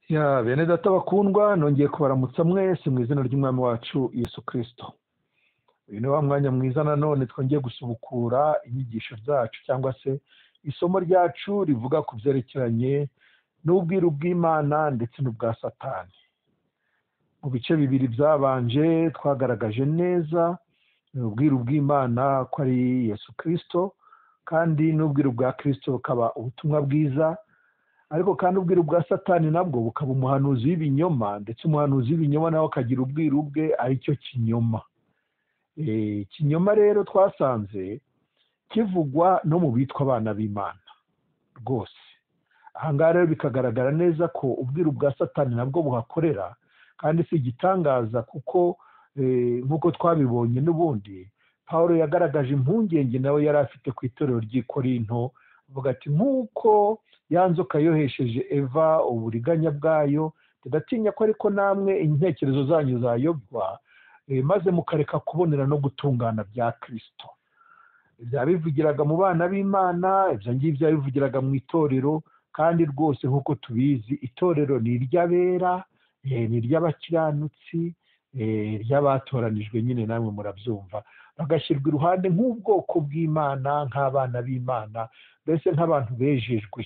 Ya bene data bakundwa, nongeye kubaramutsa mwese mu izina ry'umwami wacu Yesu Kristo. Uyu ni wa mwanya mwiza nanone twongeye gusubukura inyigisho zacu cyangwa se isomo ryacu rivuga ku byerekeranye n'ubwiru bw'Imana ndetse n'ubwa Satani. Mu bice bibiri byabanje twagaragaje neza ubwiru bw'Imana ko ari Yesu Kristo, kandi n'ubwiru bwa Kristo bukaba ubutumwa bwiza, ariko kandi ubwiru bwa Satani nabwo bukaba umuhanuzi w'ibinyoma, ndetse umuhanuzi w'ibinyoma nawe akagira ubwiru bwe aricyo kinyoma. Ikinyoma rero twasanze kivugwa no mu bitwa abana b'Imana rwose. Aha ngaha rero bikagaragara neza ko ubwiru bwa Satani nabwo buhakorera, kandi si igitangaza kuko nk'uko twabibonye n'ubundi Pawulo yagaragaje impungenge nawe yari afite ku itorero ry'i Korinto, avuga ati nk'uko ya nzoka yohesheje Eva uburiganya bwayo, tudatinya ko ariko namwe intekerezo zanyu zayobwa, maze mukareka kubonera no gutungana bya Kristo. Ibyo bivugiraga mu bana b'Imana, ibyo ngibyo bivugiraga mu itorero, kandi rwose nk'uko tubizi itorero ni iry'abera, ni iry'abakiranutsi, ry'abatoranijwe, nyine namwe murabyumva, bagashyirwa iruhande nk'ubwoko bw'Imana, nk'abana b'Imana, mbese nk'abantu bejejwe,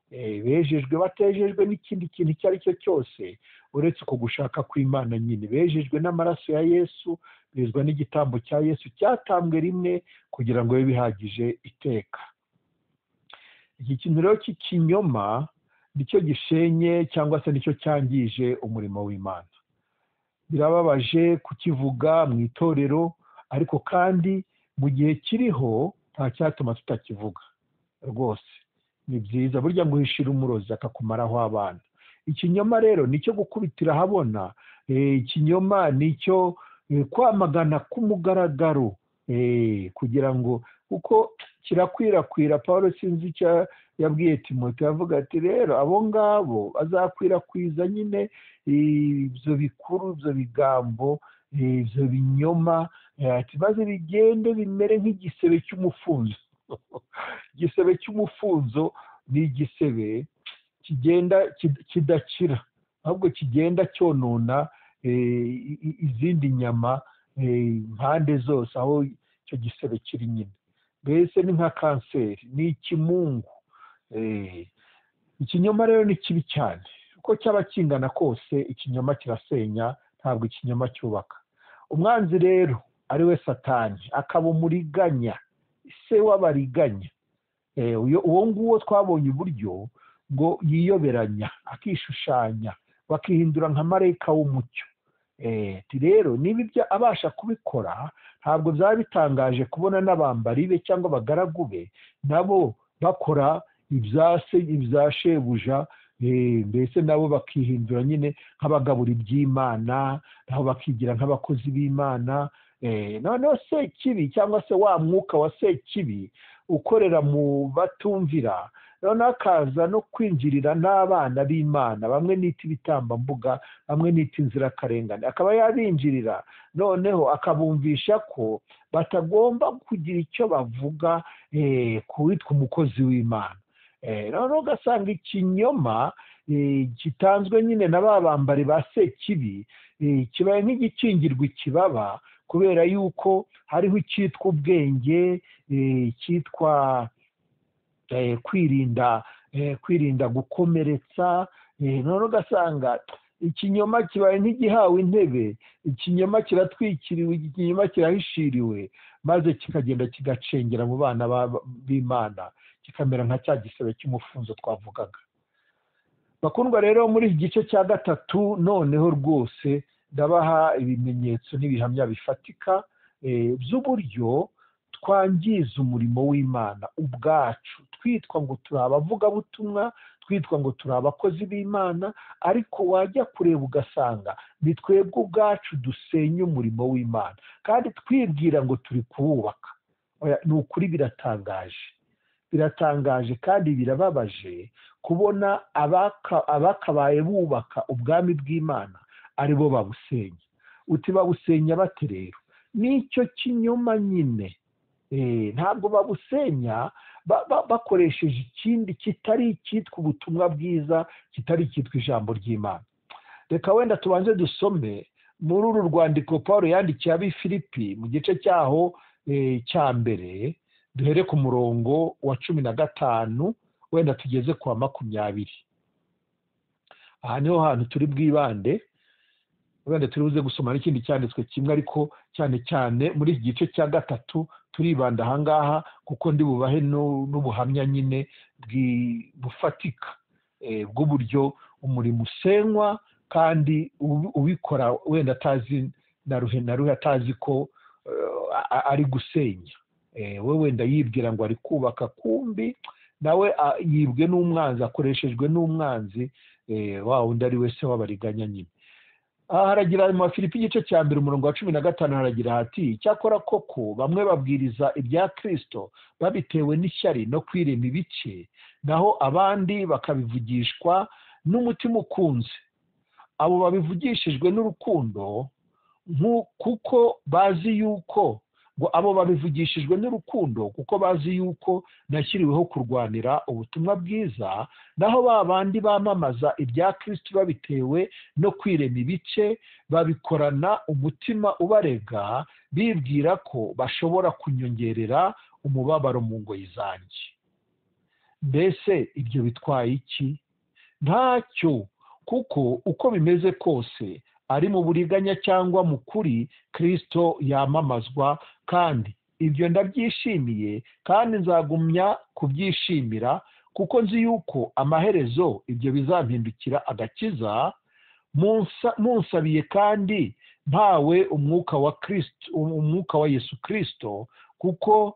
batejejwe n'ikindi kintu icyo ari cyo cyose uretse uko gushaka kw'Imana nyine. Bejejwe n'amaraso ya Yesu, bezwa n'igitambo cya Yesu cyatambwe rimwe kugira ngo bibe bihagije iteka. Iki kintu rero cy'ikinyoma nicyo gishenye cyangwa se nicyo cyangije umurimo w'Imana. Birababaje kukivuga mu itorero, ariko kandi mu gihe kiriho nta cyatuma tutakivuga rwose. Ni byiza, burya ngo uhishira umurozi akakumaraho abana. Ikinyoma rero nicyo gukubitira ahabona, ikinyoma nicyo kwamagana k'umugaragaro, kugira ngo kuko kirakwirakwira. Pawulo sinzi icyo yabwiye Timote, yavuga ati rero abo ngabo bazakwirakwiza nyine ibyo bikuru, ibyo bigambo, ibyo binyoma, maze bigende bimere nk'igisebe cy'umufunzo. Igisebe cy'umufunzo ni igisebe kigenda kidakira, ahubwo kigenda cyonona izindi nyama impande zose aho icyo gisebe kiri nyine. Mbese ni nka kanseri, ni ikimungu. Ikinyoma rero ni kibi cyane, uko cyaba kingana kose ikinyoma kirasenya, ntabwo ikinyoma cyubaka. Umwanzi rero ari we Satani, akaba umuriganya, se w'abariganya. Uwo nguwo twabonye uburyo ngo yiyoberanya, akishushanya, bakihindura nka marayika w'umucyo. Rero niba ibyo abasha kubikora, ntabwo byaba bitangaje kubona n'abambari be cyangwa abagaragu be nabo bakora ibya shebuja, mbese nabo bakihindura nyine nk'abagabura iby'Imana, nabo bakigira nk'abakozi b'Imana. Noneho Sekibi cyangwa se wa mwuka wa Sekibi ukorera mu batumvira, noneho akaza no kwinjirira n'abana b'Imana, bamwe nita ibitambambuga, bamwe nita inzirakarengane, akaba yabinjirira, noneho akabumvisha ko batagomba kugira icyo bavuga ku witwa umukozi w'Imana. Noneho ugasanga ikinyoma gitanzwe nyine na ba bambari ba Sekibi kibaye nk'igikingirwa ikibaba, kubera yuko hariho icyitwa ubwenge, cyitwa kwirinda gukomeretsa. Noneho ugasanga ikinyoma kibaye nk'igihawe intebe, ikinyoma kiratwikiriwe, ikinyoma kirahishiriwe, maze kikagenda kigacengera mu bana b'Imana, kikamera nka cya gisebe cy'umufunzo twavugaga. Bakundwa rero, muri iki gice cya gatatu noneho rwose ndabaha ibimenyetso n'ibihamya bifatika by'uburyo twangiza umurimo w'Imana ubwacu, twitwa ngo turi abavugabutumwa, twitwa ngo turi abakozi b'Imana, ariko wajya kureba ugasanga ni twebwe ubwacu dusenya umurimo w'Imana, kandi twibwira ngo turi kuwubaka. Ni ukuri biratangaje kandi birababaje kubona abakabaye bubaka ubwami bw'Imana ari bo babusenya. Uti babusenya bate rero? Nicyo kinyoma nyine. Ntabwo babusenya bakoresheje ikindi kitari icyitwa ubutumwa bwiza, kitari icyitwa ijambo ry'Imana. Reka wenda tubanze dusome muri uru rwandiko Pawulo yandikiye ab'Ifilipi mu gice cyaho cya mbere, duhere ku murongo wa 15 wenda tugeze ku wa 20. Aha niho hantu turi bwibande, wenda turi buze gusoma n'ikindi cyanditswe kimwe, ariko cyane cyane muri iki gice cya gatatu turibanda ahangaha, kuko ndi bubahe n'ubuhamya nyine bufatika bw'uburyo umurimo usenywa, kandi ubikora wenda atazi na ruhe atazi ko ari gusenya. We wenda yibwira ngo ari kubaka, kumbi nawe yibwe n'umwanzi, akoreshejwe n'umwanzi wa wundi ari wese w'abariganya nyine. Haragira mu Filipi igice cya mbere umurongo wa 15 haragira hati, cyakora koko bamwe babwiriza ibya Kristo babitewe n'ishyari no kwirema ibice, naho abandi bakabivugishwa n'umutima ukunze. Abo babivugishijwe n'urukundo, kuko bazi yuko nashyiriweho kurwanira ubutumwa bwiza, naho babandi bamamaza ibya Kristo babitewe no kwirema ibice, babikorana umutima ubarega, bibwira ko bashobora kunyongerera umubabaro mu ngoyi zanjye. Mbese ibyo bitwaye iki? Ntacyo, kuko uko bimeze kose, ari mu buriganya cyangwa mu kuri, Kristo yamamazwa, kandi ibyo ndabyishimiye kandi nzagumya kubyishimira, kuko nzi yuko amaherezo ibyo bizampindukira agakiza, munsabiye kandi mpawe umwuka wa Yesu Kristo, kuko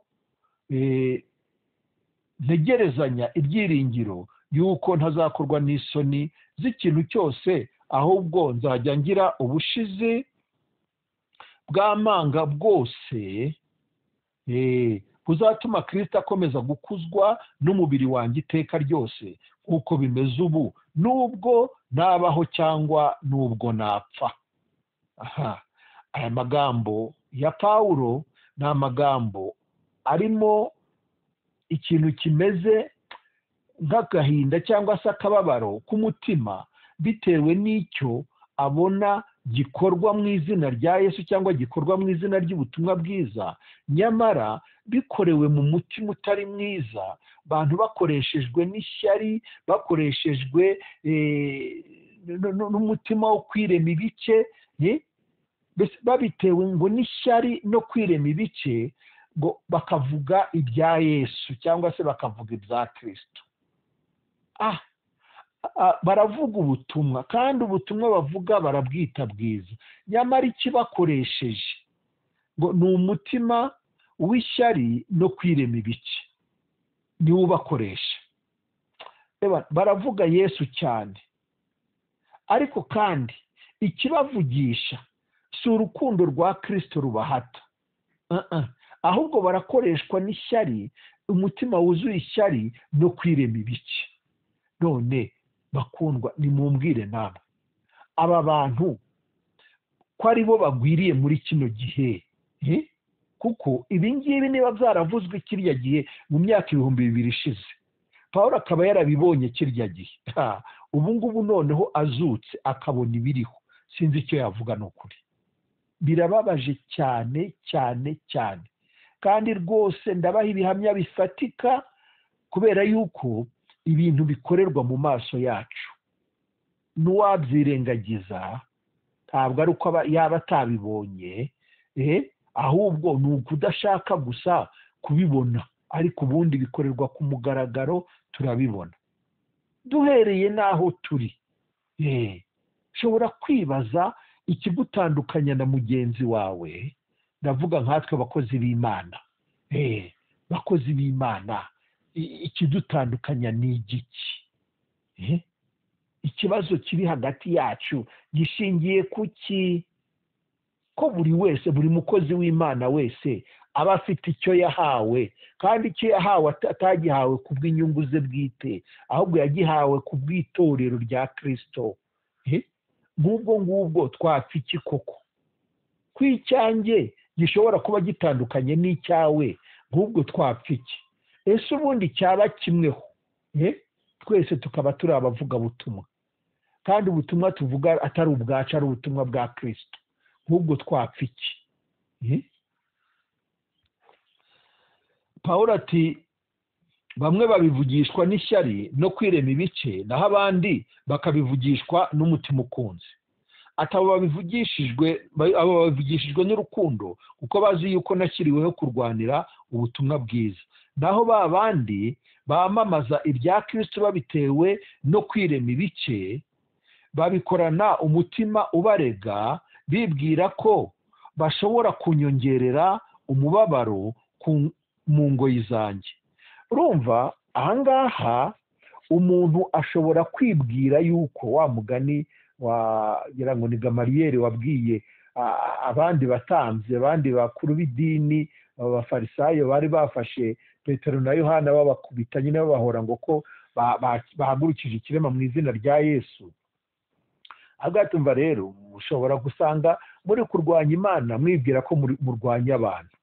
ntegerezanya ibyiringiro yuko ntazakorwa n'isoni z'ikintu cyose, ahubwo nzajya ngira ubushizi bw'amanga bwose buzatuma Kristo akomeza gukuzwa n'umubiri wanjye iteka ryose, nk'uko bimeze ubu, nubwo nabaho cyangwa nubwo napfa. Aya magambo ya Pawulo ni amagambo arimo ikintu kimeze nk'agahinda cyangwa se akababaro k'umutima, bitewe n'icyo abona gikorwa mu izina rya Yesu cyangwa gikorwa mu izina ry'ubutumwa bwiza, nyamara bikorewe mu mutima utari mwiza, abantu bakoreshejwe n'ishyari, bakoreshejwe n'umutima wo kwirema ibice, babitewe ngo n'ishyari no kwirema ibice, ngo bakavuga ibya Yesu cyangwa se bakavuga ibya Kristo. Baravuga ubutumwa, kandi ubutumwa bavuga barabwita bwiza, nyamara ikibakoresheje ngo ni umutima w'ishyari no kwirema ibice, niwo ubakoresha. Baravuga Yesu cyane, ariko kandi ikibavugisha si urukundo rwa Kristo rubahata, ahubwo barakoreshwa n'ishyari, umutima wuzuye ishyari no kwirema ibice. None bakundwa, nimumbwire namwe, aba bantu ko ari bo bagwiriye muri kino gihe, kuko ibi ngibi niba byaravuzwe kirya gihe mu myaka 2000 ishize, Pawulo akaba yarabibonye kirya gihe, ubu ngubu noneho azutse akabona ibiriho, sinzi icyo yavuga. N'ukuri birababaje cyane cyane cyane, kandi rwose ndabaha ibihamya bifatika, kubera yuko ibintu bikorerwa mu maso yacu. N'uwabyirengagiza ntabwo ari uko yaba atabibonye, ahubwo ni ukudashaka gusa kubibona, ariko ubundi bikorerwa ku mugaragaro, turabibona duhereye n'aho turi. Ushobora kwibaza ikigutandukanya na mugenzi wawe, ndavuga nkatwe abakozi b'Imana. Bakozi b'Imana, ikidutandukanya ni igiki? Ikibazo kiri hagati yacu gishingiye kuki? Ko buri wese, buri mukozi w'Imana wese aba afite icyo yahawe, kandi icyo yahawe atagihawe ku bw'inyungu ze bwite, ahubwo yagihawe ku bw'itorero rya Kristo. Ngubwo twapfa iki koko? Kw'icyanjye gishobora kuba gitandukanye n'icyawe, ngubwo twapfa iki? ese ubundi cyaba kimweho twese tukaba turi abavugabutumwa kandi ubutumwa tuvuga atari ubwacu, ari ubutumwa bwa Kristo, nk'ubwo twapfa iki? Pawulo ati bamwe babivugishwa n'ishyari no kwirema ibice, naho abandi bakabivugishwa n'umutima ukunze. Abo babivugishijwe n'urukundo kuko bazi yuko nashyiriweho kurwanira ubutumwa bwiza, naho ba bandi bamamaza ibya Kristo babitewe no kwirema ibice babikorana umutima ubarega, bibwira ko bashobora kunyongerera umubabaro mu ngoyi zanjye. Urumva ahangaha umuntu ashobora kwibwira yuko wa mugani wagira ngo ni Gamariyeri wabwiye abandi batanze, abandi bakuru b'idini, abafarisayo bari bafashe Petero na Yohana babakubita nyine babahora ngo ko bahagurukije ikirema mu izina rya Yesu. Agatumva rero ushobora gusanga muri kurwanya Imana mwibwira ko murwanya abantu.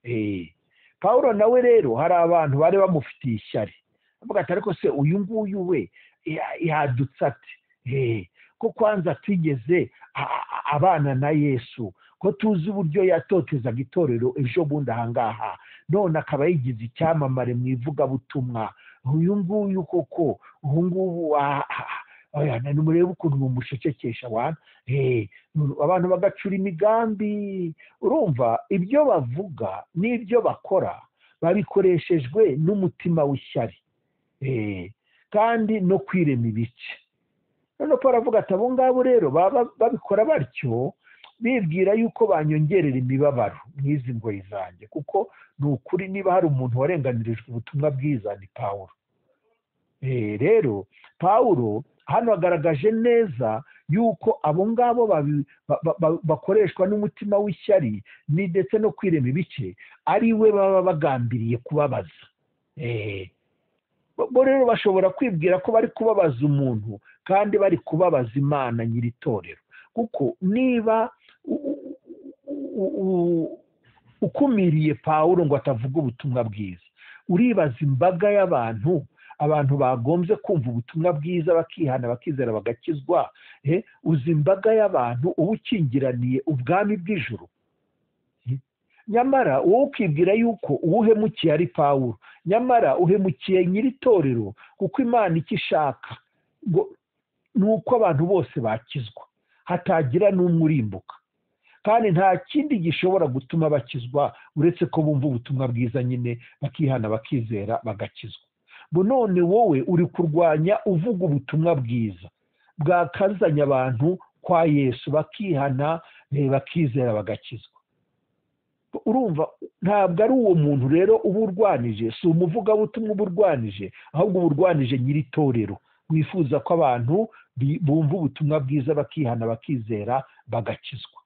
Pawulo nawe rero hari abantu bari bamufitiye ishyari, avuga ati ariko se uyu nguyu we yadutse ati ko kwanza atigeze abana na Yesu, ko tuzi uburyo yatotezaga itorero ejo bundi ahangaha, none akaba yigize icyamamare mu ivugabutumwa. Uyu nguyu koko ubu ngubu nimurebe ukuntu mumushekekesha abantu bagacura imigambi. Urumva ibyo bavuga n'ibyo bakora babikoreshejwe n'umutima w'ishyari kandi no kwirema ibice. None Pawulo aravuga ati abo ngabo rero baba babikora batyo bibwira yuko banyongerera imibabaro nk'izi ngoyi zanjye, kuko ni ukuri niba hari umuntu warenganirijwe ubutumwa bwiza ni Pawulo. Rero Pawulo hano agaragaje neza yuko abo ngabo bakoreshwa n'umutima w'ishyari ndetse no kwirema ibice ari we baba bagambiriye kubabaza. Bo rero bashobora kwibwira ko bari kubabaza umuntu kandi bari kubabaza Imana nyir'itorero, kuko niba ukumiriye Pawulo ngo atavuga ubutumwa bwiza, uribaza imbaga y'abantu bagombye kumva ubutumwa bwiza bakihana bakizera bagakizwa. Uzi imbaga y'abantu uba ukingiraniye ubwami bw'ijuru. Nyamara wowe ukibwira yuko uwuhemukiye ari Pawulo, nyamara uhemukiye nyir'itorero, kuko Imana icyo ishaka ni uko abantu bose bakizwa hatagira n'umwe urimbuka, kandi nta kindi gishobora gutuma bakizwa uretse ko bumva ubutumwa bwiza nyine bakihana bakizera bagakizwa. None wowe uri kurwanya uvuga ubutumwa bwiza bwakazanya abantu kwa Yesu bakihana bakizera bagakizwa. Urumva ntabwo ari uwo muntu rero uba urwanije, si umuvugabutumwa uba urwanije, ahubwo uba urwanije nyir'itorero wifuza ko abantu bumva ubutumwa bwiza bakihana bakizera bagakizwa.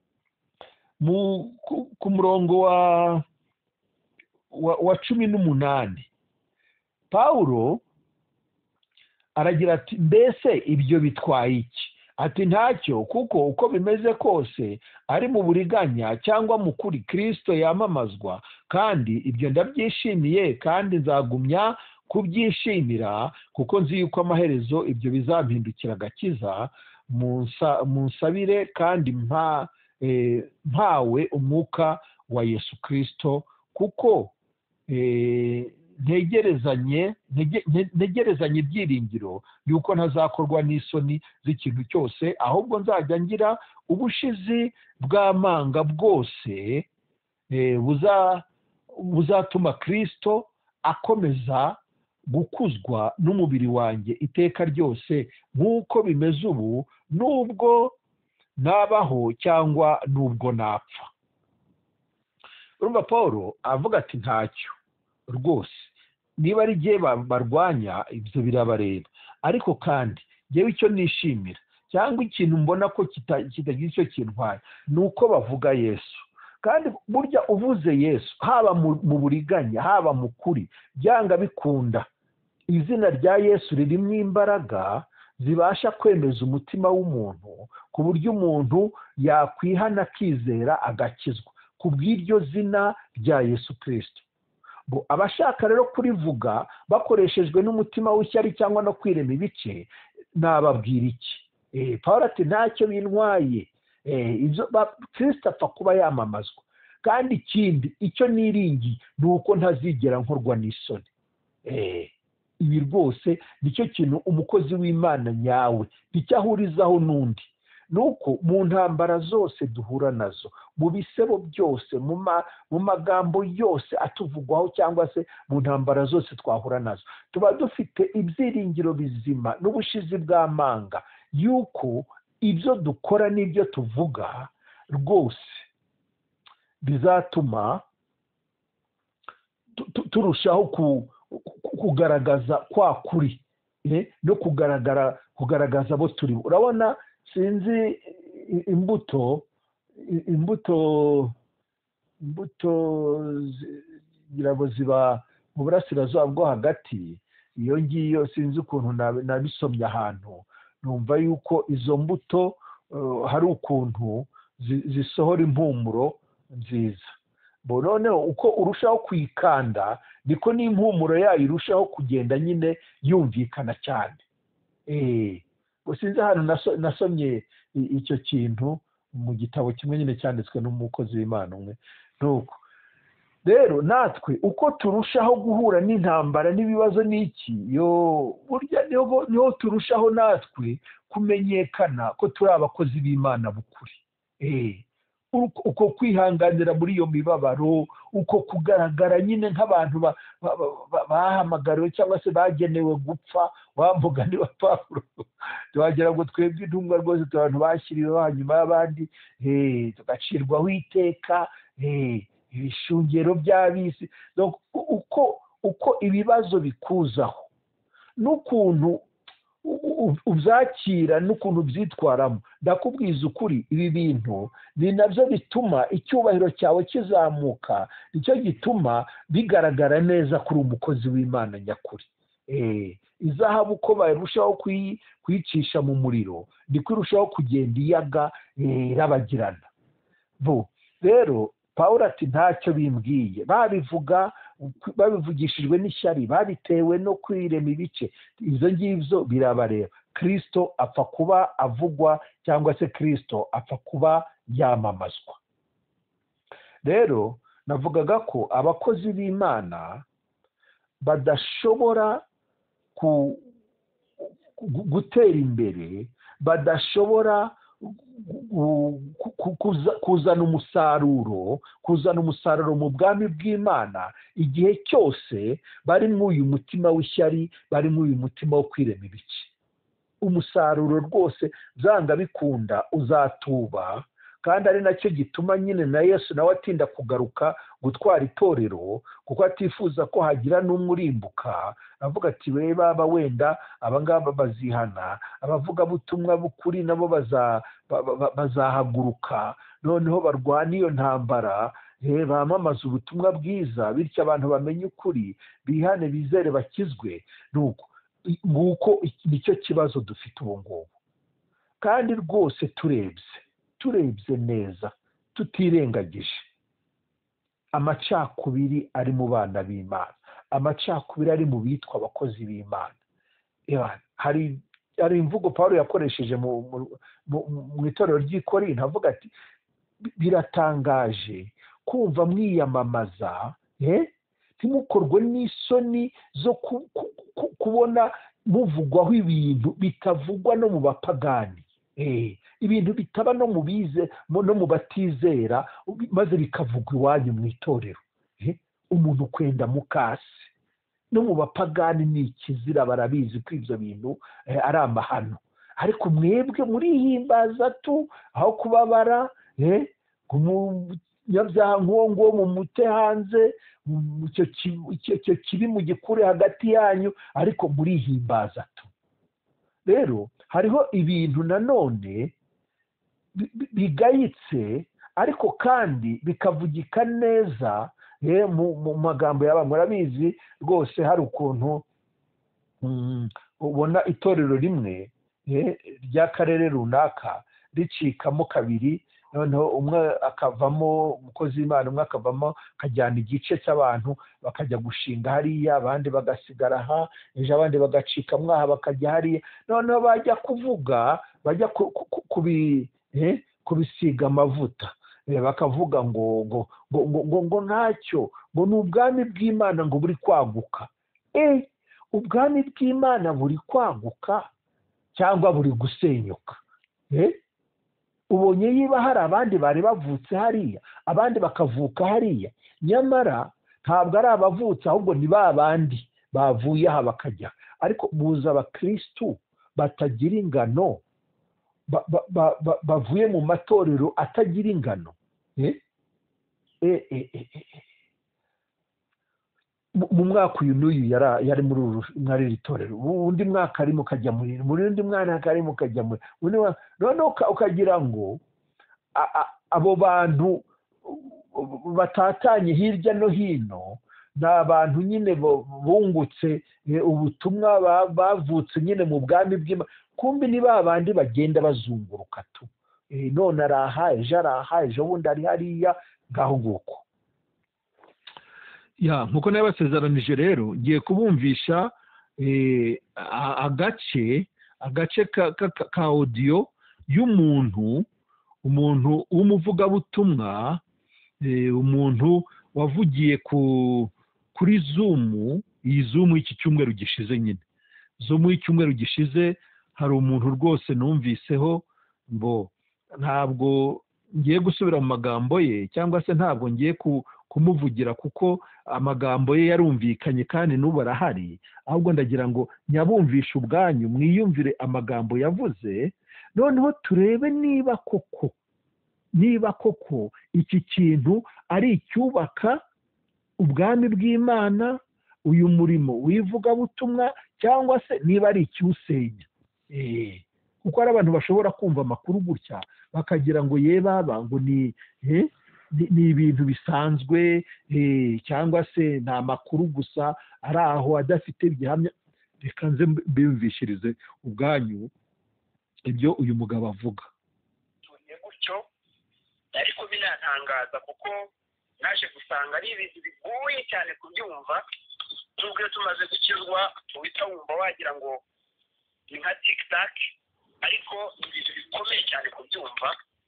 Ku murongo wa 18 Pawulo aragira ati mbese ibyo bitwaye iki? Ati ntacyo, kuko uko bimeze kose ari mu buriganya cyangwa mu kuri Kristo yamamazwa, kandi ibyo ndabyishimiye kandi nzagumya kubyishimira, kuko nzi yuko amaherezo ibyo bizampindukira agakiza. Munsabire kandi mpawe umwuka wa Yesu Kristo, kuko ntegerezanye ibyiringiro yuko ntazakorwa n'isoni z'ikintu cyose, ahubwo nzajya ngira ubushizi bw'amanga bwose buzatuma Kristo akomeza gukuzwa n'umubiri wanjye iteka ryose, nk'uko bimeze ubu, nubwo nabaho cyangwa nubwo napfa. Urumva Pawulo avuga ati ntacyo rwose, niba ari igihe barwanya ibyo birabareba, ariko kandi njyewe icyo nishimira cyangwa ikintu mbona ko kitagira icyo kintwaye ni uko bavuga Yesu. Kandi burya uvuze Yesu, haba mu buriganya haba mu kuri, byanga bikunda izina rya Yesu ririmo imbaraga zibasha kwemeza umutima w'umuntu, ku buryo umuntu yakwihana akizera agakizwa ku bw'iryo zina rya Yesu Kristo. abashaka rero kurivuga bakoreshejwe n'umutima w'ishyari cyangwa no kwirema ibice, nababwira iki? Pawulo ati ntacyo bintwaye, Kristo apfa kuba yamamazwa, kandi ikindi icyo niringiye ni uko ntazigera nkorwa n'isoni. Ibi rwose nicyo kintu umukozi w'Imana nyawe nicyo ahurizaho n'undi, nuko mu ntambara zose duhura nazo, mu bisebo byose, mu magambo yose atuvugwaho cyangwa se mu ntambara zose twahura nazo, tuba dufite ibyiringiro bizima n'ubushizi bw'amanga yuko ibyo dukora n'ibyo tuvuga rwose bizatuma turushaho kugaragaza kwa kuri, no kugaragaza abo turi. Urabona, sinzi imbuto ngo ziba mu burasirazuba bwo hagati, iyo ngiyo sinzi ukuntu nabisomye ahantu, numva yuko izo mbuto hari ukuntu zisohora impumuro nziza. Noneho uko urushaho kwikanda niko n'impumuro yayo irushaho kugenda nyine yumvikana cyane. Sinzi ahantu nasomye icyo kintu mu gitabo kimwe nyine cyanditswe n'umukozi w'Imana umwe. Nuko rero natwe uko turushaho guhura n'intambara n'ibibazo n'iki, burya niho turushaho natwe kumenyekana ko turi abakozi b'Imana b'ukuri. Uko kwihanganira muri iyo mibabaro, uko kugaragara nyine nk'abantu bahamagariwe cyangwa se bagenewe gupfa, wamvuga niba Pawulo tuwagira ngo twebwe intumwa rwose turi abantu bashyiriweho hanyuma y'abandi, tugacirwaho iteka, ibishungero by'ab'isi. Uko ibibazo bikuzaho n'ukuntu ubyakira n'ukuntu ubyitwaramo, ndakubwiza ukuri, ibi bintu ni nabyo bituma icyubahiro cyawe kizamuka, nicyo gituma bigaragara neza kuri umukozi w'Imana nyakuri. Izahabu uko barushaho kuyicisha mu muriro niko irushaho kugenda iyaga irabagirana. Rero Pawulo ati ntacyo bimbwiye, babivugishijwe n'ishyari, babitewe no kwirema ibice, ibyo ngibyo birabareba. Kristo apfa kuba avugwa cyangwa se Kristo apfa kuba yamamazwa. Rero navugaga ko abakozi b'Imana badashobora gutera imbere, badashobora kuzana umusaruro mu bwami bw'Imana igihe cyose bari muri uyu mutima w'ishyari, bari muri uyu mutima wo kwirema ibice. Umusaruro rwose byanga bikunda uzatuba, kandi ari nacyo gituma nyine na Yesu nawe atinda kugaruka gutwara itorero, kuko atifuza ko hagira n'umwe urimbuka. Avuga ati baba wenda abangaba bazihana, abavugabutumwa b'ukuri nabo bazahaguruka, noneho barwana iyo ntambara, bamamaza ubutumwa bwiza, bityo abantu bamenye ukuri, bihane, bizere, bakizwe. Nguko nicyo kibazo dufite ubu ngubu. Kandi rwose turebye neza, tutirengagije, amacakubiri ari mu bana b'Imana, amacakubiri ari mu bitwa abakozi b'Imana. Hari imvugo Pawulo yakoresheje mu itorero ry'i Korinto, avuga ati biratangaje kumva mwiyamamaza, ntimukorwe n'isoni zo kubona muvugwaho ibintu bitavugwa no mu bapagani, ibintu bitaba no mu bize no mu batizera, maze bikavugwa iwanyu mu itorero. Umuntu kwenda mukasi no mu bapagani ni ikizira, barabizi ko ibyo bintu ari amahano, ariko mwebwe murihimbaza tu aho kubabara. Umunyabyaha nk'uwo nguwo mumute hanze, icyo kibi mugikure hagati yanyu, ariko murihimbaza tu. Rero hariho ibintu nanone bigayitse, ariko kandi bikavugika neza mu magambo y'abantu. Murabizi rwose hari ukuntu ubona itorero rimwe ry'akarere runaka ricikamo kabiri, noneho umwe akavamo umukozi w'Imana, umwe akavamo akajyana igice cy'abantu bakajya gushinga hariya, abandi bagasigara aha, ejo abandi bagacika mwaha bakajya hariya, noneho bajya kuvuga, bajya kubisiga amavuta, bakavuga ngo ntacyo, ngo ni ubwami bw'Imana ngo buri kwaguka. Ubwami bw'Imana buri kwaguka cyangwa buri gusenyuka? Ubonye yiba hari abandi bari bavutse hariya, abandi bakavuka hariya, nyamara ntabwo ari abavutse, ahubwo ni ba bandi bavuye aha bakajya. Ariko buza abakristu batagira ingano, bavuye mu matorero atagira ingano. Mu mwaka uyu n'uyu yari muri iri torero, undi mwaka arimo kajya muri undi mwaka arimo kajya muri, noneho ukagira ngo abo bantu batatanye hirya no hino ni abantu nyine bungutse ubutumwa, bavutse nyine mu bwami bw'Imana, kumbi ni ba bandi bagenda bazunguruka tu, none araha, ejo araha, ejo bundi ari hariya, ngaho nguko. Nkuko nabasezeranije rero, ngiye kubumvisha agace ka audio y'umuntu w'umuvugabutumwa, umuntu wavugiye kuri Zoom, iyi Zoom y'iki cyumweru gishize nyine. Zoom y'icyumweru gishize hari umuntu rwose numviseho, ntabwo ngiye gusubira mu magambo ye, cyangwa se ntabwo ngiye kumuvugira kuko amagambo ye yarumvikanye kandi n'ubu arahari, ahubwo ndagira ngo nyabumvishe ubwanyu, mwiyumvire amagambo yavuze, noneho turebe niba koko iki kintu ari icyubaka ubwami bw'Imana, uyu murimo w'ivugabutumwa, cyangwa se niba ari icyusenya. Kuko hari abantu bashobora kumva amakuru gutya bakagira ngo baba ngo ni ibintu bisanzwe, cyangwa se ni amakuru gusa ari aho adafite gihamya. Reka nze mbiyumvishirize ubwanyu ibyo uyu mugabo avuga. Gutyo ariko binantangaza kuko naje gusanga ari ibintu bigoye cyane kubyumva, nubwo iyo tumaze gukizwa uhita wumva wagira ngo ni nka TikTok, ariko ibintu bikomeye cyane kubyumva.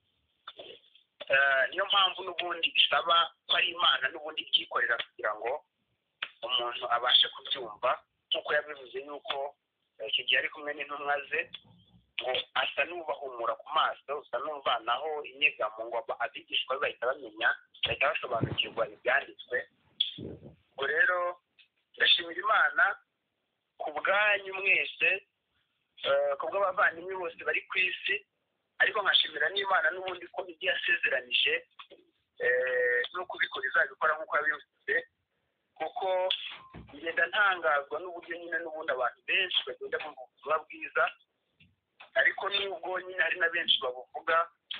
Niyo mpamvu n'ubundi bisaba ko ari Imana n'ubundi ibyikorera kugira ngo umuntu abashe kubyumva, nk'uko yabivuze yuko icyo gihe ari kumwe n'intumwa ze, ngo asa n'ubahumura ku maso, asa n'uvanaho inyegamo, ngo abigishwa be bahita bamenya, bahita basobanukirwa ibyanditswe. Ubwo rero ndashimira Imana ku bwanyu mwese, ku bw'abavandimwe bose bari ku isi, ariko nkashimira n'Imana n'ubundi ko ibyo yasezeranije no kubikora izabikora nk'uko yabivuze, kuko ngenda ntangazwa n'uburyo nyine n'ubundi abantu benshi bagenda bumva ubutumwa bwiza, ariko nubwo nyine hari na benshi babuvuga,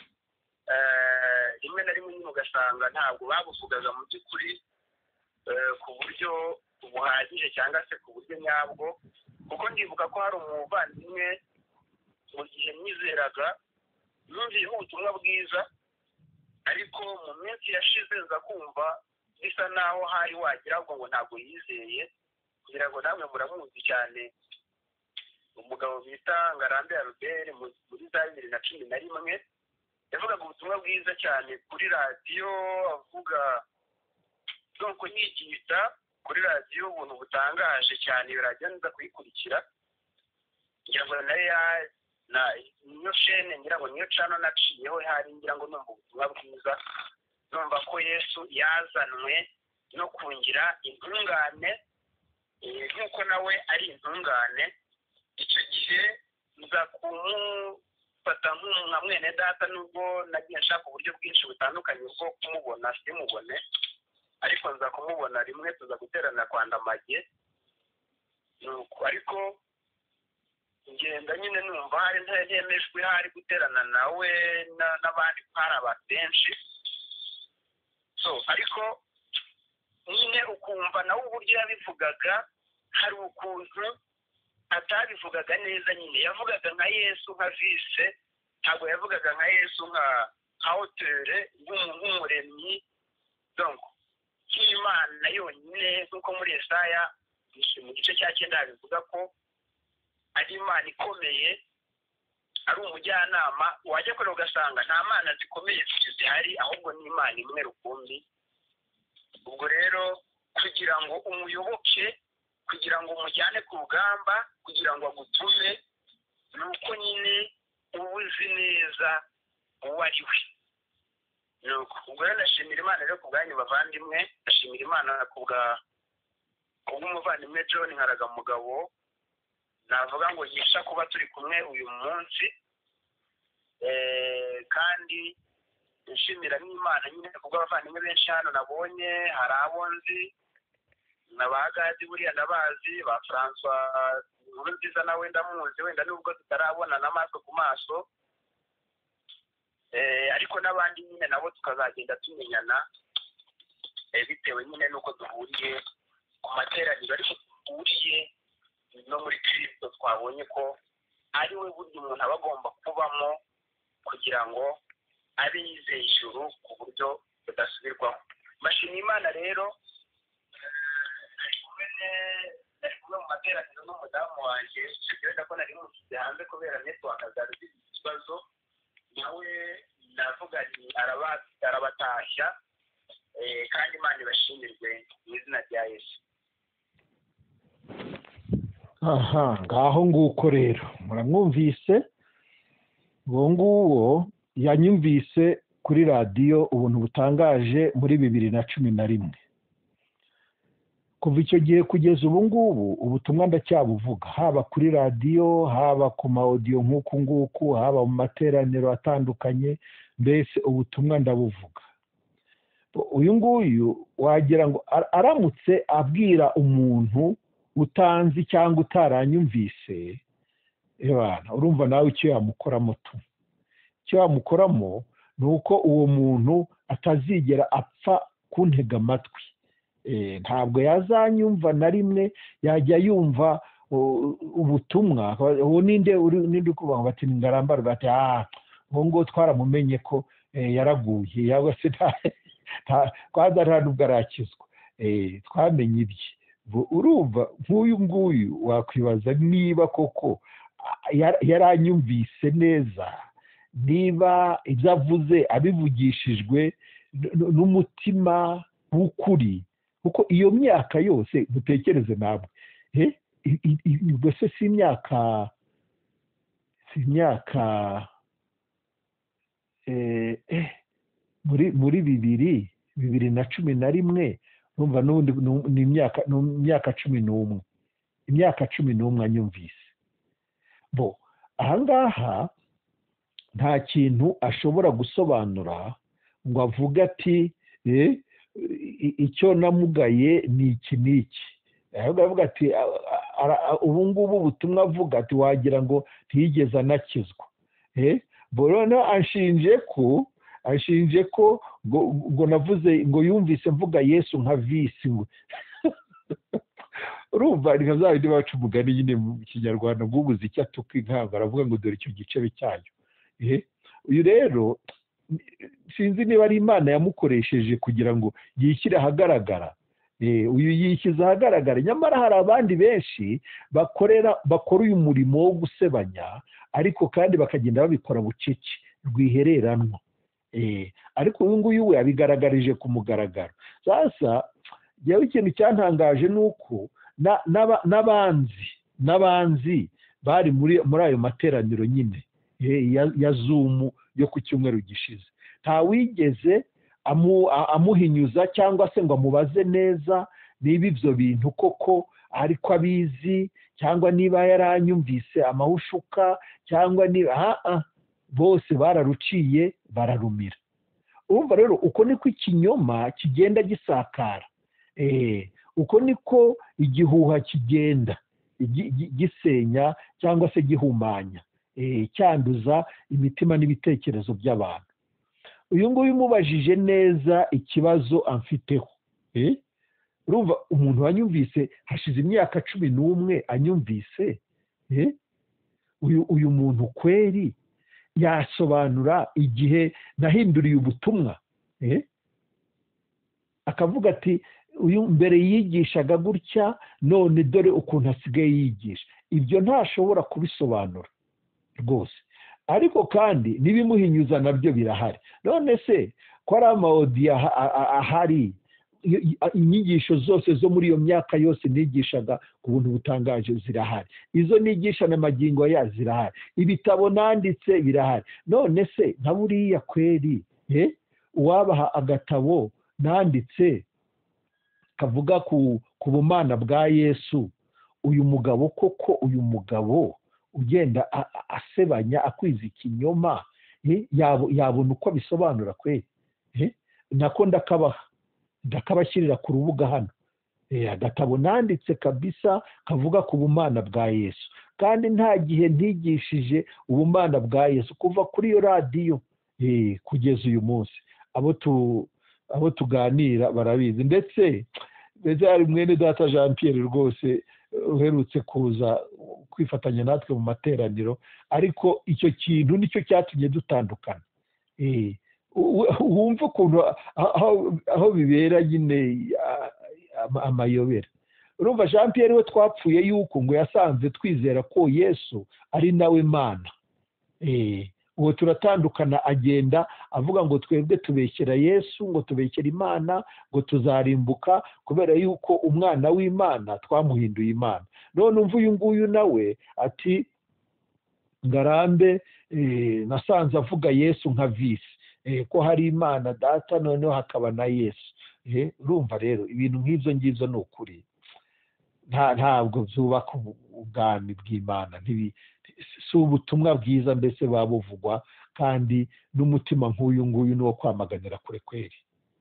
rimwe na rimwe nyine ugasanga ntabwo babuvugaga mu by'ukuri ku buryo buhagije cyangwa se ku buryo nyabwo. Kuko ndibuka ko hari umuvandimwe mu gihe mwizeraga yumviyeho ubutumwa bwiza, ariko mu minsi yashize nza kumva bisa naho hari wagira ngo ntabwo yizeye, kugira ngo namwe muramuzi cyane, umugabo bita Ngarambe Arubere muri za 2011 yavugaga ubutumwa bwiza cyane kuri radiyo, avuga nuko nyigisha kuri radiyo ubuntu butangaje cyane, birajya nza kuyikurikira, ngira ngo nayo niyo shene, ngira ngo niyo cano naciyeho, hari ngira ngo numva ubutumwa bwiza, numva ko Yesu yazanwe no kungira intungane nk'uko nawe ari intungane. Icyo gihe nza kumufata nka mwene data, nubwo nagiye nshaka uburyo bwinshi butandukanye bwo kumubona simubone, ariko nza kumubona rimwe, tuza guterana kwa Ndamage, ariko ngenda nyine numva hari ntemejwe, hari guterana nawe n'abandi, hari abantu benshi. Ariko nyine ukumva nawe uburyo yabivugaga, hari ukuntu atabivugaga neza, nyine yavugaga nka Yesu nka vise, ntabwo yavugaga nka Yesu hautere nk'umuremyi donc nk'Imana yonyine nk'uko muri Yesaya mu gice cya 9 bivuga ko ari Imana ikomeye, ari umujyanama. Wajya kure ugasanga nta mana zikomeye zihari, ahubwo ni Imana imwe rukumbi. Ubwo rero kugira ngo umuyoboke, kugira ngo umujyane ku rugamba, kugira ngo agutume, nuko nyine uba uzi neza uwo ari we. Ubwo rero ndashimira Imana rero ku bwanyu bavandimwe, ndashimira Imana kubw'umuvandimwe John Nkaragamugabo, navuga ngo yisha kuba turi kumwe uyu munsi, kandi nshimira n'Imana nyine kubw'abavandimwe benshi hano nabonye. Hari abo nzi n'abagadi buriya ndabazi, ba François Nkurunziza nawe ndamuzi, wenda nubwo tutarabonana amaso ku maso, ariko n'abandi nyine nabo tukazagenda tumenyana bitewe nyine nuko duhuriye ku materaniro, ariko duhuriye no muri Kristo. Twabonye ko ari we burya umuntu aba agomba kubamo kugira ngo abe yizeye ijuru ku buryo budasubirwaho. Mbashimiye Imana rero, nari kumwe mu materaniro n'umudamu wanjye, wenda ko nari mushyize hanze kubera network zari zifite ikibazo, nawe navuga ni arabatashya, kandi Imana ibashimirwe mu izina rya Yesu. aha ngaho nguko rero muramwumvise. uwo nguwo yanyumvise kuri radiyo ubuntu butangaje muri 2011. kuva icyo gihe kugeza ubu ngubu ubutumwa ndacyabuvuga, haba kuri radiyo, haba ku ma audio nk'uku nguku, haba mu materaniro atandukanye, mbese ubutumwa ndabuvuga. uyu nguyu wagira ngo aramutse abwira umuntu utanzi cyangwa utaranyumvise, urumva nawe icyo yamukoramo tu. icyo yamukoramo ni uko uwo muntu atazigera apfa kuntega amatwi. ntabwo yazanyumva na rimwe, yajya yumva ubutumwa. ubu ninde kuvuga ngo bati Ngarambe bati uwo ngo twaramumenye ko yaraguye, cyangwa se kwanza nta nubwo arakizwa, twamenye ibye. urumva nk'uyu nguyu wakwibaza niba koko yaranyumvise neza, niba ibyo avuze abivugishijwe n'umutima w'ukuri, kuko iyo myaka yose mutekereze namwe, ubwo se si imyaka muri 2011, urumva n'ubundi ni imyaka 11, imyaka 11 anyumvise. ahangaha nta kintu ashobora gusobanura ngo avuge ati icyo namugaye ni iki n'iki. avuga ati ubu ngubu ubutumwa avuga ati wagira ngo ntiyigeze anakizwa. noneho anshinje ko ngo navuze ngo yumvise mvuga Yesu nka visi. urumva ni nka za bindi baca umugani nyine mu Kinyarwanda ngo ubuze icyo atuka inkangu aravuga ngo dore icyo gicebe cyayo. uyu rero sinzi niba ari Imana yamukoresheje kugira ngo yishyire ahagaragara. uyu yishyize ahagaragara, nyamara hari abandi benshi bakora uyu murimo wo gusebanya, ariko kandi bakagenda babikora bucece rwihereranwa. ariko uyu nguyu we abigaragarije ku mugaragaro. sasa yewe ikintu cyantangaje ni uko n'abanzi bari muri ayo materaniro nyine ya Zoom yo ku cyumweru gishize, nta wigeze amuhinyuza cyangwa se ngo amubaze neza niba ibyo bintu koko ariko abizi, cyangwa niba yaranyumvise amahushuka, cyangwa niba bose bararuciye bararumira. urumva rero uko niko ikinyoma kigenda gisakara, uko niko igihuha kigenda gisenya cyangwa se gihumanya, cyanduza imitima n'ibitekerezo by'abantu. uyu nguyu umubajije neza ikibazo amfiteho, urumva umuntu wanyumvise hashize imyaka 11 anyumvise, uyu muntu kweri yasobanura igihe nahinduriye ubutumwa, akavuga ati uyu mbere yigishaga gutya none dore ukuntu asigaye yigisha. Ibyo ntashobora kubisobanura rwose, ariko kandi n'ibimuhinyuza nabyo birahari. None se ko ari amawodiyo ahari, inyigisho zose zo muri iyo myaka yose nigishaga ku buntu butangaje zirahari, izo nigisha na magingo ya zirahari, ibitabo nanditse birahari. None se nka buriya kweri uwabaha agatabo nanditse kavuga ku bumana bwa Yesu, uyu mugabo koko, uyu mugabo ugenda asebanya akwiza ikinyoma, yabona uko abisobanura kweri? Nako ndakabashyirira ku rubuga hano, agatabo nanditse kabisa kavuga ku bumana bwa Yesu, kandi nta gihe ntigishije ubumana bwa Yesu kuva kuri iyo radiyo kugeza uyu munsi. Abo tuganira barabizi, ndetse hari mwene data Jean Pierre rwose uherutse kuza kwifatanya natwe mu materaniro, ariko icyo kintu nicyo cyatumye dutandukana. Wumva ukuntu aho bibera nyine amayobera. Urumva Jean Pierre we twapfuye yuko ngo yasanze twizera ko Yesu ari nawe Mana. Uwo turatandukana, agenda avuga ngo twebwe tubeshyera Yesu, ngo tubeshyera Imana, ngo tuzarimbuka kubera yuko umwana w'Imana twamuhinduye Imana. None umva uyu nguyu nawe ati Ngarambe nasanze avuga Yesu nka visi, ko hari Imana data noneho hakaba na Yesu. Urumva rero ibintu nk'ibyo ngibyo ni ukuri ntabwo byubaka ubwami bw'Imana, si ubutumwa bwiza mbese babuvugwa, kandi n'umutima nk'uyu nguyu ni uwo kwamaganira kure kweri.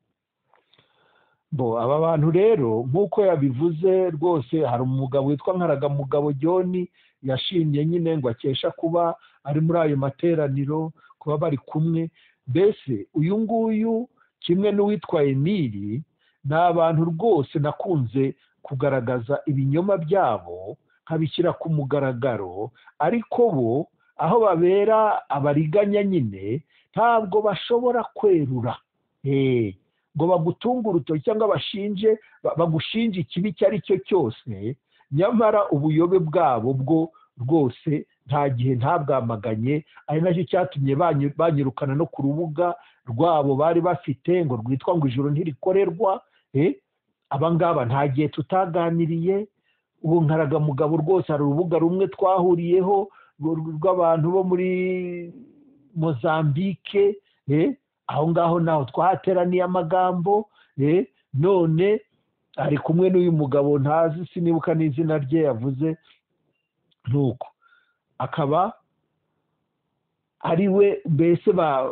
Aba bantu rero nk'uko yabivuze rwose, hari umugabo witwa Nkaramugabo John yashimye nyine ngo akesha kuba ari muri ayo materaniro, kuba bari kumwe. Mbese uyu nguyu kimwe n'uwitwa Emili ni abantu rwose nakunze kugaragaza ibinyoma byabo nkabishyira ku mugaragaro, ariko bo aho babera abariganya nyine ntabwo bashobora kwerura ngo bagutunge urutoki cyangwa bagushinje ikibi icyo ari cyo cyose, nyamara ubuyobe bwabo bwo rwose nta gihe ntabwamaganye. ari nacyo cyatumye banyirukana no ku rubuga rwabo bari bafite ngo rwitwa ngo ijuru ntirikorerwa. Abangaba nta gihe tutaganiriye. Ubu Nkaramugabo rwose hari urubuga rumwe twahuriyeho rw'abantu bo muri Mozambique, aho ngaho naho twahateraniye amagambo. None ari kumwe n'uyu mugabo ntazi, sinibuka n'izina rye yavuze, nuko akaba ari we mbese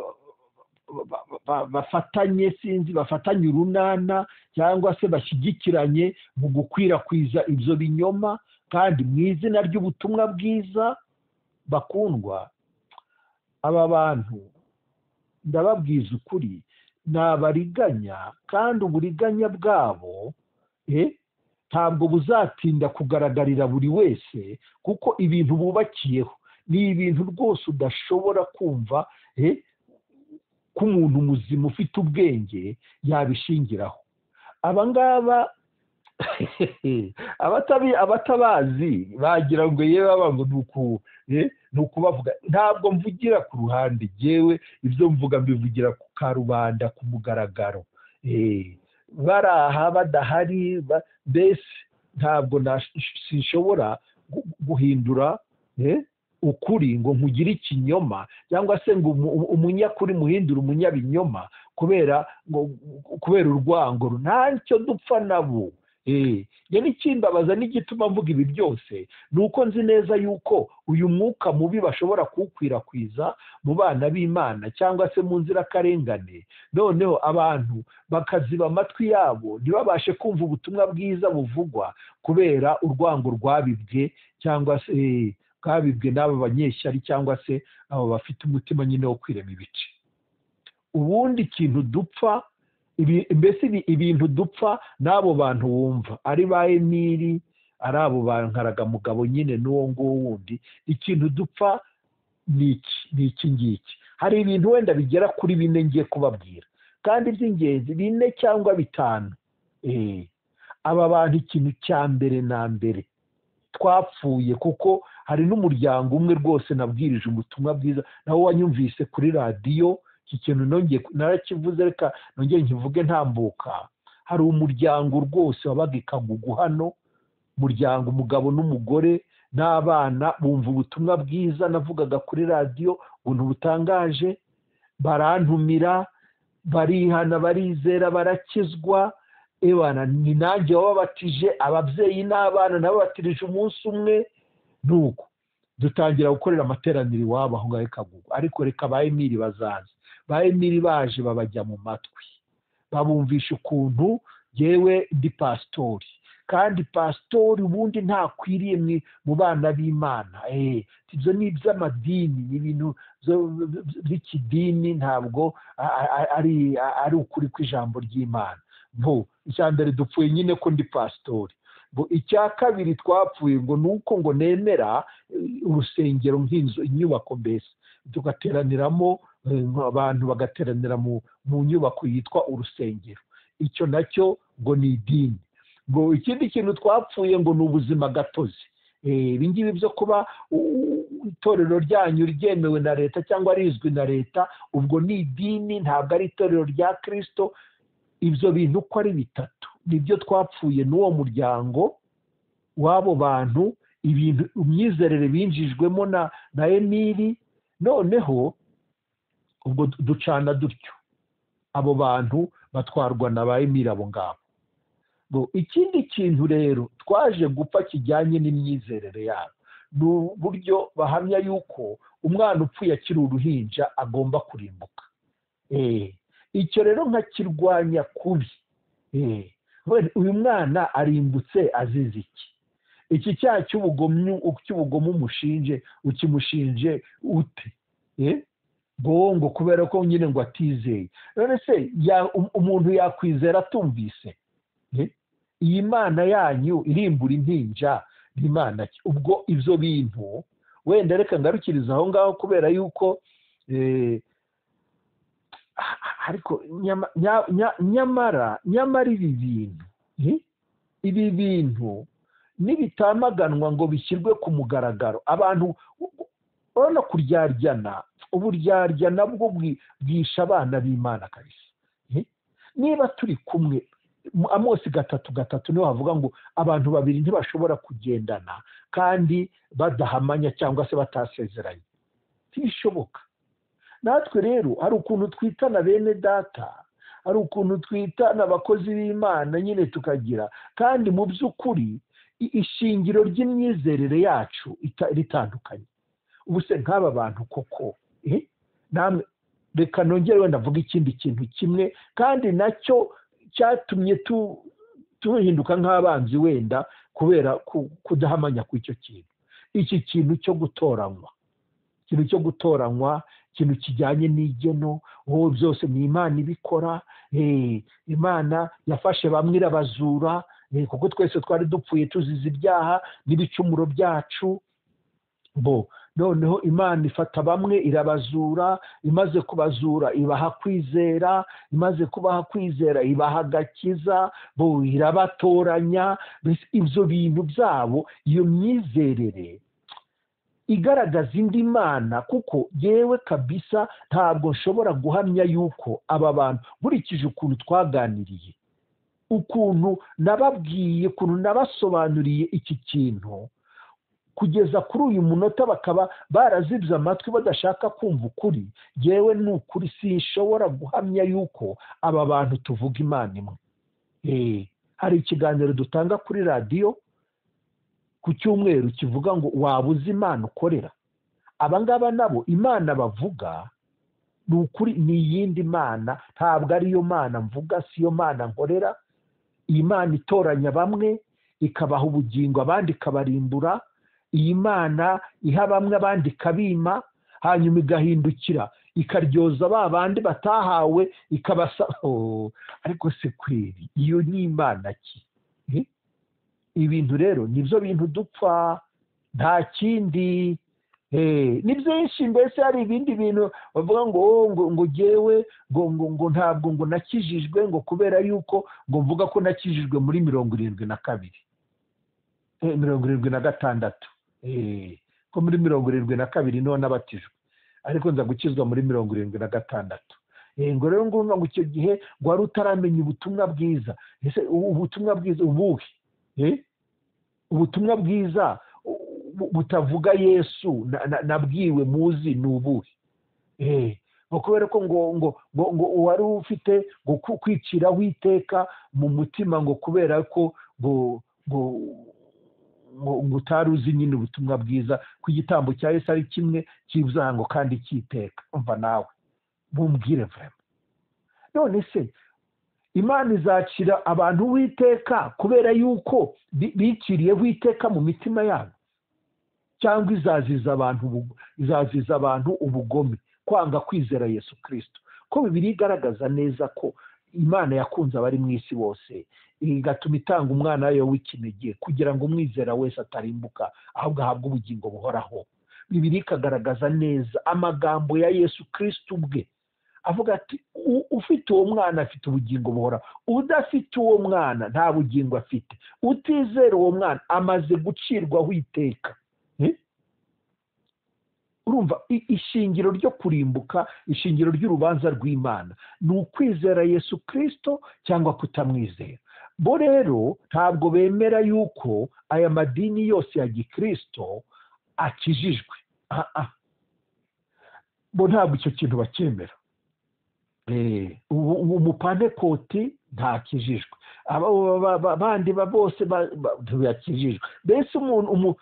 bafatanye, sinzi bafatanye urunana cyangwa se bashyigikiranye mu gukwirakwiza ibyo binyoma, kandi mu izina ry'ubutumwa bwiza. Bakundwa, aba bantu ndababwiza ukuri ni abariganya, kandi uburiganya bwabo ntabwo buzatinda kugaragarira buri wese, kuko ibintu bubakiyeho ni ibintu rwose udashobora kumva ko umuntu muzima ufite ubwenge yabishingiraho. Aba ngaba abatabazi bagira ngo yewe babango ni ukubavuga. Ntabwo mvugira ku ruhande, yewe ibyo mvuga mbivugira ku karubanda, ku mugaragaro. Baraha badahari, mbese ntabwo sinshobora guhindura ukuri ngo nkugire ikinyoma, cyangwa se ngo umunyakuri muhindure umunyabinyoma kubera urwango. Ntacyo dupfa nabo. N'ikimbabaza n'igituma mvuga ibi byose ni uko nzi neza yuko uyu mwuka mubi bashobora kuwukwirakwiza mu bana b'Imana cyangwa se mu nzirakarengane, noneho abantu bakaziba amatwi yabo ntibabashe kumva ubutumwa bwiza buvugwa kubera urwango rwabibwe, cyangwa se bwabibwe n'aba banyeshyari cyangwa se abo bafite umutima nyine wo kwirema ibice. Ubundi ikintu dupfa, mbese ibintu dupfa n'abo bantu wumva ari ba Emili, ari abo ba Nkaramugabo nyine n'uwo nguwo wundi, ikintu dupfa ni iki ngiki. Hari ibintu wenda bigera kuri 4 ngiye kubabwira, kandi by'ingenzi 4 cyangwa 5. Aba bantu ikintu cya mbere na mbere twapfuye, kuko hari n'umuryango umwe rwose nabwirije ubutumwa bwiza, nawe wanyumvise kuri radiyo. Iki kintu narakivuze, reka nongeye nkivuge ntambuka. Hari umuryango rwose wabaga i Kagugu hano, umuryango umugabo n'umugore n'abana, bumva ubutumwa bwiza navugaga kuri radiyo, ubuntu butangaje, barantumira, barihana, barizera, barakizwa. Ni nanjye wababatije, ababyeyi n'abana nababatirije umunsi umwe. Nuko dutangira gukorera amateraniro iwabo aho ngaho i Kagugu. Ariko reka ba Emili bazaza. Ba Emili baje babajya mu matwi, babumvisha ukuntu yewe ndi pasitori, kandi pasitori ubundi ntakwiriye mu bana b'Imana. Ibyo ni iby'amadini, ni ibintu by'ikidini, ntabwo ari ukuri kw'ijambo ry'Imana. Icya mbere dupfuye nyine ko ndi pasitori. Icya kabiri twapfuye ngo ni uko ngo nemera urusengero nk'inzu, inyubako mbese, tugateraniramo, abantu bagateranira mu nyubako yitwa urusengero. Icyo nacyo ngo ni idini. Ngo ikindi kintu twapfuye ngo ni ubuzima gatozi. Ibi ngibi byo kuba itorero ryanyu ryemewe na leta cyangwa rizwi na leta, ubwo ni idini, ntabwo ari itorero rya Kristo. Ibyo bintu uko ari 3 nibyo twapfuye n'uwo muryango w'abo bantu, ibintu imyizerere binjijwemo na Emili. Noneho ubwo ducana dutyo, abo bantu batwarwa na ba Emili abo ngabo. Ikindi kintu rero twaje gupfa kijyanye n'imyizerere yabo, ni uburyo bahamya yuko umwana upfuye akiri uruhinja agomba kurimbuka. Icyo rero nkakirwanya kubi. Uyu mwana arimbutse azize iki? Iki cyaha cy'ubugomo umushinje, ukimushinje ute? Ngo kubera ko nyine ngo atizeye. None se umuntu yakwizera atumvise? Iyi Mana yanyu irimbura impinja ni Mana ki? Ubwo ibyo bintu wenda reka ngarukiriza aho ngaho, kubera yuko ariko nyamara ibi bintu nibitamaganwa ngo bishyirwe ku mugaragaro, abantu urabona kuryaryana, uburyaryana bwo bwisha abana b'Imana kabisa. Niba turi kumwe, Amosi 3:3 niho havuga ngo abantu babiri ntibashobora kugendana kandi badahamanya cyangwa se batasezeranye. Ntibishoboka. Natwe rero hari ukuntu twitana bene data, hari ukuntu twitana abakozi b'Imana nyine tukagira, kandi mu by'ukuri ishingiro ry'imyizerere yacu ritandukanye. Ubuse nk'aba bantu koko, namwe reka nongere wenda mvuga ikindi kintu kimwe, kandi nacyo cyatumye tuhinduka nk'abanzi wenda kubera kudahamanya kw'icyo kintu. Iki kintu cyo gutoranywa, ikintu kijyanye n'igeno, byose ni Imana ibikora. Imana yafashe bamwe irabazura, kuko twese twari dupfuye tuzize ibyaha n'ibicumuro byacu. Noneho Imana ifata bamwe irabazura, imaze kubazura ibaha kwizera, imaze kubaha kwizera ibaha agakiza, irabatoranya. Ibyo bintu byabo, iyo myizerere igaragaza indi Mana, kuko yewe kabisa ntabwo nshobora guhamya yuko aba bantu, nkurikije ukuntu twaganiriye, ukuntu nababwiye, ukuntu nabasobanuriye iki kintu, kugeza kuri uyu munota bakaba barazibye amatwi badashaka kumva ukuri, yewe ni ukuri sinshobora guhamya yuko aba bantu tuvuga Imana imwe. Hari ikiganiro dutanga kuri radiyo ku cyumweru kivuga ngo waba uzi Imana ukorera. Aba ngaba nabo Imana bavuga ni ukuri, ni iyindi Mana, ntabwo ariyo Mana mvuga, siyo Mana nkorera. Iyi Mana itoranya bamwe ikabaha ubugingo, abandi ikabarimbura. Iyi Mana iha bamwe abandi ikabima, hanyuma igahindukira ikaryoza ba bandi batahawe ikabasa. Ariko se kweri iyo ni Imana ki? Ibintu rero nibyo bintu dupfa, nta kindi. ni byinshi mbese hari ibindi bintu bavuga ngo jyewe ngo ntabwo ngo nakijijwe ngo kubera yuko ngo mvuga ko nakijijwe muri 72 76 ko muri 72 niho nabatijwe ariko nza gukizwa muri 76 ngo rero ngo icyo gihe ngo wari utaramenya ubutumwa bwiza. Ese ubutumwa bwiza ubuhe? Ubutumwa bwiza butavuga Yesu nabwiwe muzi ni ubuhe? ngo kubera ko ngo wari ufite ngo kwicira witeka mu mutima ngo kubera ko ngo utari uzi nyine ubutumwa bwiza ku gitambo cya Yesu ari kimwe cy'ibyango kandi cyiteka. Umva nawe bumbwire vrema, none se Imana izacira abantu witeka kubera yuko biciriye witeka mu mitima yabo, cyangwa izaziza abantu ubugome, kwanga kwizera Yesu Kristo? Ko Bibiliya igaragaza neza ko Imana yakunze abari mu isi bose, igatuma itanga umwana wayo w'ikinege kugira ngo umwizera wese atarimbuka ahubwo ahabwe ubugingo buhoraho. Bibiliya ikagaragaza neza amagambo ya Yesu Kristo ubwe avuga ati ufite uwo mwana afite ubugingo buhoraho, udafite uwo mwana nta bugingo afite, utizera uwo mwana amaze gucirwaho iteka. Urumva ishingiro ryo kurimbuka, ishingiro ry'urubanza rw'Imana ni ukwizera Yesu Kristo cyangwa kutamwizera. Bo rero ntabwo bemera yuko aya madini yose ya gikristo akijijwe. Bo ntabwo icyo kintu bacyemera. Umupantekoti ntakijijwe, abandi bose bakijijwe. Mbese umuntu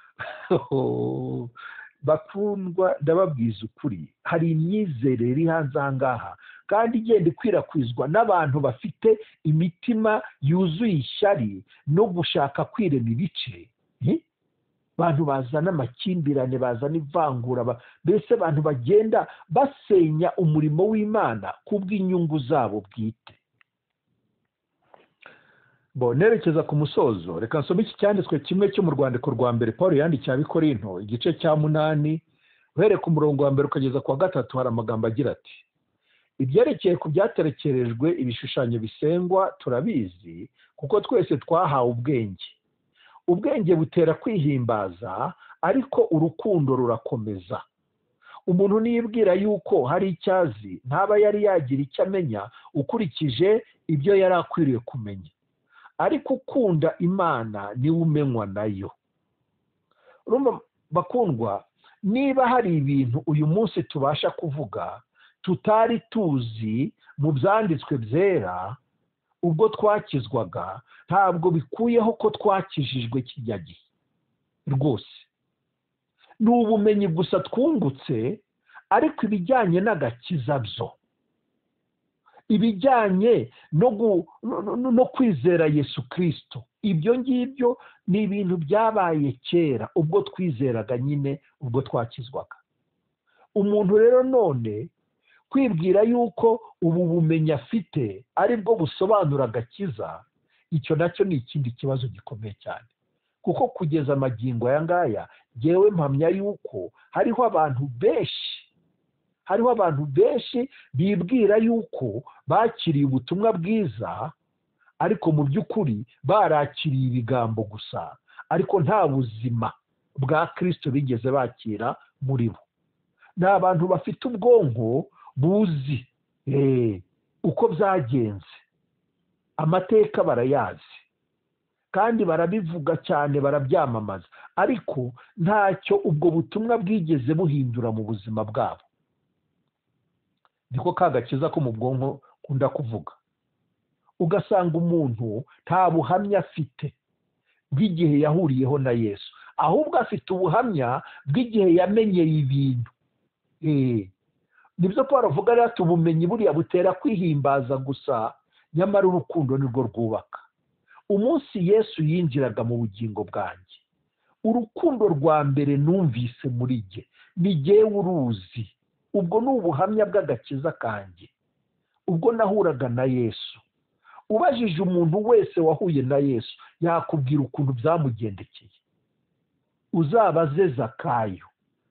bakundwa, ndababwiza ukuri, hari imyizerere iri hanze aha ngaha kandi igenda ikwirakwizwa n'abantu bafite imitima yuzuye ishyari no gushaka kwirema ibice. Abantu bazana amakimbirane, bazana ivangura, mbese abantu bagenda basenya umurimo w'Imana kubw'inyungu zabo bwite. Nerekeza ku musozo, reka nsome iki cyanditswe kimwe cyo mu rwandiko rwa mbere Pawulo yandikiye Abikorinto, igice cya 8 uhereye ku murongo wa mbere ukageza ku wa 3. Hari amagambo agira ati: ibyerekeye ku byaterekerejwe ibishushanyo bisengwa turabizi, kuko twese twahawe ubwenge butera kwihimbaza, ariko urukundo rurakomeza. Umuntu niyibwira yuko hari icyazi ntaba yari yagira icyo amenya ukurikije ibyo yari akwiriye kumenya, ariko ukunda Imana niwe umenywa nayo. Urumva bakundwa, niba hari ibintu uyu munsi tubasha kuvuga tutari tuzi mu byanditswe byera ubwo twakizwaga, ntabwo bikuyeho ko twakijijwe kijya gihe rwose. Ni ubumenyi gusa twungutse, ariko ibijyanye n'agakiza byo, ibijyanye no kwizera Yesu Kristo, ibyo ngibyo ni ibintu byabaye kera ubwo twizeraga nyine, ubwo twakizwaga. Umuntu rero none kwibwira yuko ubu bumenyi afite ari bwo busobanura agakiza, icyo nacyo ni ikindi kibazo gikomeye cyane. Kuko kugeza amagingo aya ngaya jyewe mpamya yuko hariho abantu benshi bibwira yuko bakiriye ubutumwa bwiza, ariko mu by'ukuri barakiriye ibigambo gusa, ariko nta buzima bwa Kristo bigeze bakira muri bo. Ni abantu bafite ubwonko buzi uko byagenze, amateka barayazi kandi barabivuga cyane, barabyamamaza, ariko ntacyo ubwo butumwa bwigeze buhindura mu buzima bwabo. Niko kagakiza ko mu bwonko kunda kuvuga. Ugasanga umuntu nta buhamya afite bw'igihe yahuriyeho na Yesu, ahubwo afite ubuhamya bw'igihe yamenyeye ibintu. Nibyo Pawulo avuga rero ati ubumenyi buriya butera kwihimbaza gusa, nyamara urukundo nirwo rwubaka. Umunsi Yesu yinjiraga mu bugingo bwanjye, urukundo rwa mbere numvise muri jye ni jyewe uruzi. Ubwo ni ubuhamya bw'agakiza kanjye, ubwo nahuraga na Yesu. Ubajije umuntu wese wahuye na Yesu yakubwira ukuntu byamugendekeye. Uzabaze Zakayo,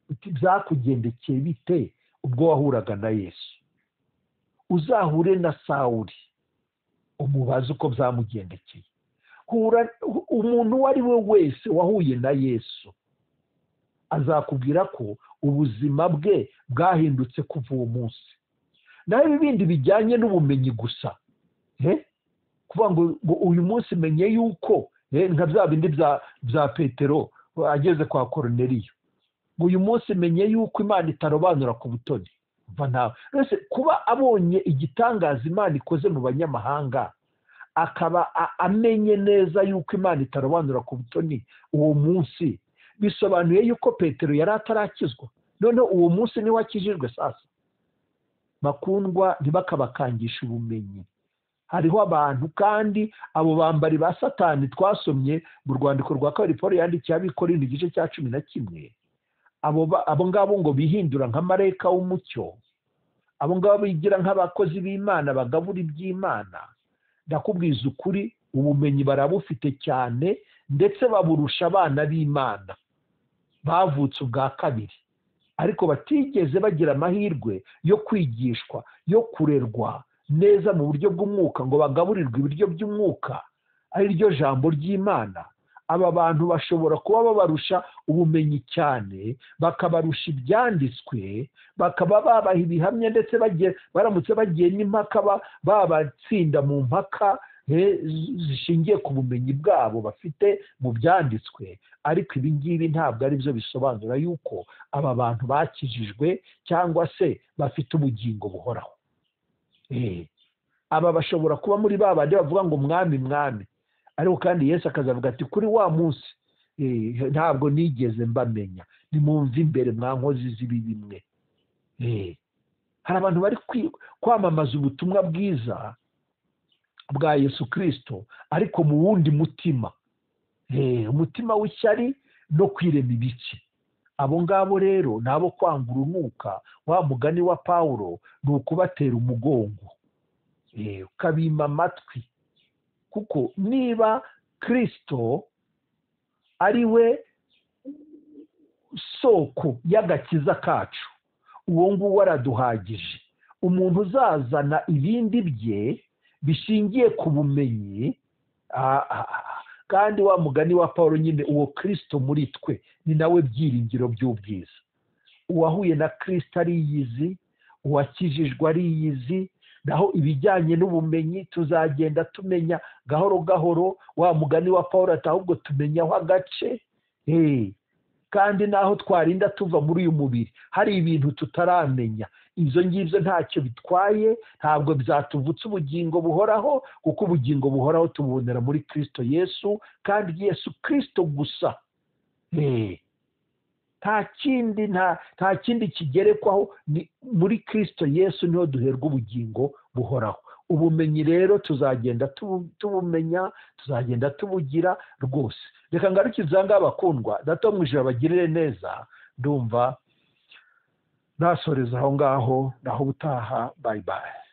uti byakugendekeye bite ubwo wahuraga na Yesu. Uzahure na Sawuli umubaze uko byamugendekeye. Umuntu uwo ari we wese wahuye na Yesu azakubwira ko ubuzima bwe bwahindutse kuva uwo munsi. Naho ibindi bijyanye n'ubumenyi gusa, kuvuga ngo uyu munsi menye yuko nka bya bindi bya Petero ageze kwa Koruneliyo, ngo uyu munsi menye yuko Imana itarobanura ku butoni. Kuba abonye igitangaza Imana ikoze mu banyamahanga, akaba amenye neza yuko Imana itarobanura ku butoni uwo munsi, bisobanuye yuko Petero yari atarakizwa. Noneho uwo munsi niwe akijijwe. Sasa bakundwa, ntibakabakangisha ubumenyi. Hariho abantu kandi abo bambari ba Satani twasomye mu rwandiko rwa kabiri Paulo yandikiye Abikorintho igice cya 11. Abo ngabo ngo bihindura nka marayika w'umucyo, abo ngabo bigira nk'abakozi b'Imana bagabura iby'Imana. Ndakubwiza ukuri, ubumenyi barabufite cyane, ndetse baburusha abana b'Imana bavutse ubwa kabiri, ariko batigeze bagira amahirwe yo kwigishwa, yo kurerwa neza mu buryo bw'umwuka, ngo bagaburirwe ibiryo by'umwuka ari ryo jambo ry'Imana. Aba bantu bashobora kuba babarusha ubumenyi cyane, bakabarusha ibyanditswe, bakaba babaha ibihamya, ndetse baramutse bagiye n'impaka babatsinda mu mpaka zishingiye ku bumenyi bwabo bafite mu byanditswe. Ariko ibi ngibi ntabwo ari byo bisobanura yuko aba bantu bakijijwe cyangwa se bafite ubugingo buhoraho. Aba bashobora kuba muri ba bandi bavuga ngo mwami mwami, ariko kandi Yesu akazavuga ati kuri wa munsi ntabwo nigeze mbamenya, nimumve imbere mwa nkozi z'ibibi mwe. Hari abantu bari kwamamaza ubutumwa bwiza bwa Yesu Kristo, ariko mu wundi mutima, umutima w'ishyari no kwirema ibice. Abo ngabo rero nabo kwanga urunuka, wa mugani wa Pawulo, ni ukubatera umugongo, ukabima amatwi. Kuko niba Kristo ari we soko y'agakiza kacu, uwo nguwo araduhagije. Umuntu uzazana ibindi bye bishingiye ku bumenyi, kandi wa mugani wa Pawulo nyine, uwo Kristo muri twe ni nawe byiringiro by'ubwiza. Uwahuye na Kristo ariyizi, uwakijijwe ariyizi. Naho ibijyanye n'ubumenyi tuzagenda tumenya gahoro gahoro. Wa mugani wa Pawulo ati ahubwo tumenyaho agace, kandi naho twarinda tuva muri uyu mubiri hari ibintu tutaramenya. Ibyo ngibyo ntacyo bitwaye, ntabwo byatuvutse ubugingo buhoraho, kuko ubugingo buhoraho tububonera muri Kristo Yesu, kandi Yesu Kristo gusa. Nta kindi kigerekwaho, ni muri Kristo Yesu niho duherwa ubugingo buhoraho. Ubumenyi rero tuzagenda tubumenya, tuzagenda tubugira rwose. Reka ngarukiza ngaha bakundwa, Data wo mu ijuru abagirire neza. Ndumva nasoreza aho ngaho, naho ubutaha. Bye bye.